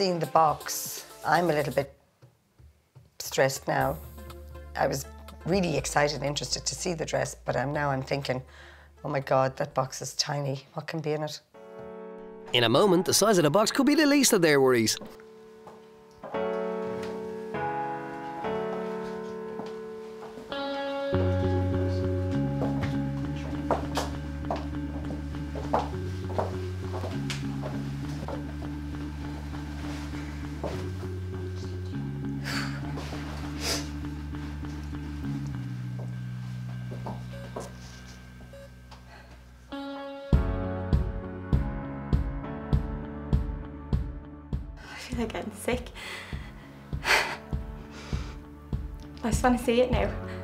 seen the box, I'm a little bit stressed now. I was really excited and interested to see the dress, but I'm thinking, oh my God, that box is tiny. What can be in it? In a moment, the size of the box could be the least of their worries. I feel like I'm sick. I just want to see it now.